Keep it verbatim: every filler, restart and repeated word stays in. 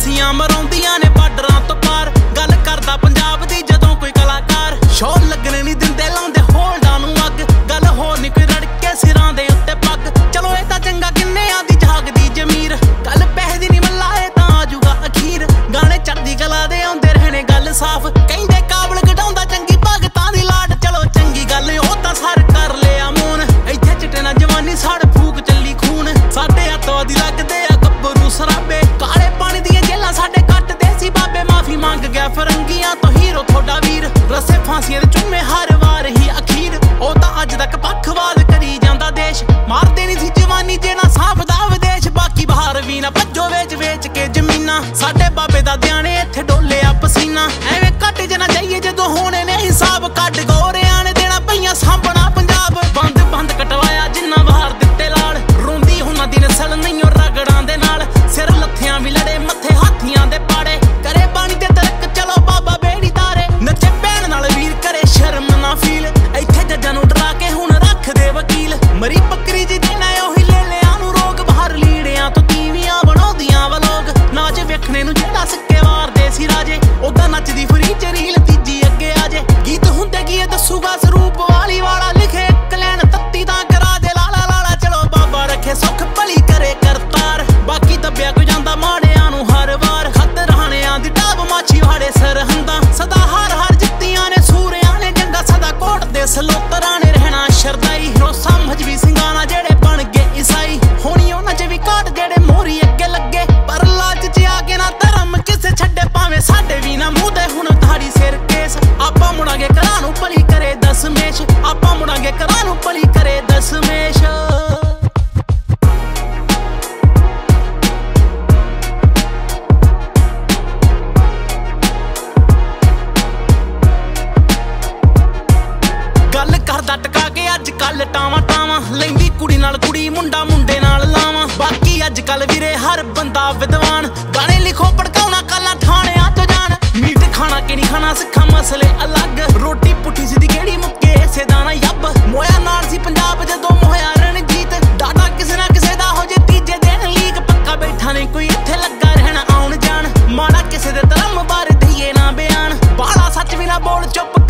फांसियां मराउंदियां ने बार्डरां तो पार। गल करदा पंजाब दी जदों कोई कलाकार शो लगने नहीं दिंदे लाउंदे होल्डां नूं अग। गल होर नहीं कोई रड़के सिरां दे उत्ते पग। चलो इह तां चंगा किन्नेआं दी जागदी जमीर। गल पैसे दी नहीं मल्ला इह तां आजूगा अखीर। गाने चढ़दी कला दे आउंदे रहने गल साफ। कहिंदे काबल घटाउंदा चंगी भगतां दी लाड। चलो चंगी गल ओह तां सर कर लिया मून। इत्थे चिट्टे ना जवानी साड़ फूक चली खून। साडे अतवादी लगदे आ गब्बरू सराबे। काले पानी दियां जेलां साडे कट्टदे सी बाबे। माफी मंग गया फरंगियां तो हीरो थोड़ा वीर। रस्से फांसियां दे चुम्मे हर वार ही अखीर। ओह तां अज तक पक्षवाद करी जांदा देश। मारदे नहीं सी जवानी जेना साफदा विदेश। बाकी बाहर भी ना भज्जो वेच वेच के जमीनां। साडे बाबे दादियां ने इत्थे डोलिया पसीना। एवें घट जना जाइए जदों होने ने हिसाब। कट गोरियां ने देना पईयां साਂਭਣਾ पंजाब। बंद बंद कटवाया जिन्ना बाहर दित्ते लाड़। रोंदी हुणां दी नस्ल नहीं रगड़ां दे नाल। सिर लत्थियां भी लड़े मत्थे हाथियां दे पाड़े। करे पानी ते तरक चलो बाबा बेड़ी तारे। नचे भैन नाल वीर करे शर्म ना फील। इत्थे जज्जां नूं डरा के हुण रख दे वकील। मरी बकरी जी देना ओही ले लिया नूं रोग। बाहर लीड़ियां तो तीवियां बनाउंदियां वा लोग। नाच वेखणे नूं जेड़ा सिक्के वारदे सी राजे। ओदा नचदी फ्री च रील तीजी अगे आजे। गीत हुंदे की दसूगा सरूप वाली वाला। लिखे इक लैन तत्ती तां करा दे लाला लाला। चलो बाबा रखे सुख भली करे करतार। बाकी दब्बिया कोई जांदा माड़ियां नूं हर वार। खत राणियां दी डाब माछी वाड़े सरहंदा। सदा हार हार जित्तियां ने सूरियां ने जंगा। सदा कोट दे सलोतरां ने रहना शरदाई। रोसा मजवी सिंगाना जेड़े बन गए ईसाई। होनी उन्हां च भी घाट जेड़े मोहरी अगे लगे। पर लाच च आके ना धर्म किसे छड्डे भावें साडे भी ना मूंह दे हुण धाड़ी सिर केस। आपां मुड़ांगे घरां नूं भली करे दसमेश। आपां मुड़ांगे घरां नूं भली करे दसमेश। गल करदा टका के अज कल टावां टावां। लैंदी कुड़ी नाल कुड़ी मुंडा मुंडे नाल लावां। बाकी अज कल वीरे हर बंदा विद्वान। गाने लिखो भड़काउणा कल्ला ठाणियां चो जान। मीट खाना कि नहीं खाना सिक्खां मसले अलग। रोटी पुट्ठी सीधी केड़ी मुक्के इसे दा ना यब। मोया नाल सी पंजाब जदों मोया रणजीत। डाटा किसे ना किसे दा हो जे तीजे दिन लीक। पक्का बैठा नहीं कोई इत्थे लगा रहना आउण जान। माड़ा किसे दे धर्म बारे दईए ना बयान। बाला सच भी ना बोल चुप